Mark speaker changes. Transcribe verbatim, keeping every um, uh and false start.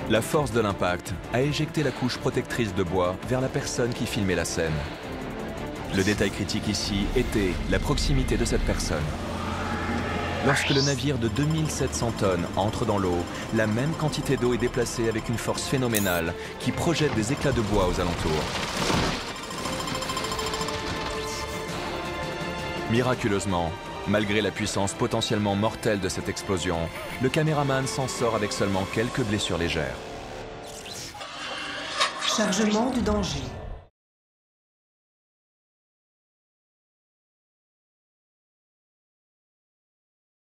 Speaker 1: La force de l'impact a éjecté la couche protectrice de bois vers la personne qui filmait la scène. Le détail critique ici était la proximité de cette personne. Lorsque le navire de deux mille sept cents tonnes entre dans l'eau, la même quantité d'eau est déplacée avec une force phénoménale qui projette des éclats de bois aux alentours. Miraculeusement, malgré la puissance potentiellement mortelle de cette explosion, le caméraman s'en sort avec seulement quelques blessures légères.
Speaker 2: Chargement du danger.